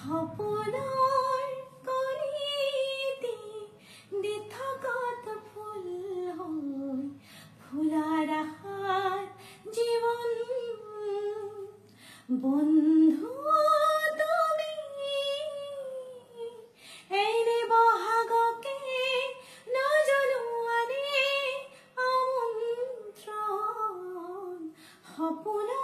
সপোনৰ কণিতে দি থকাত ফুল হৈ ফুলাৰ আশাত জীৱন বন্ধু তুমি এনে বহাগকে নজনোৱানে আমন্ত্ৰণ সপোন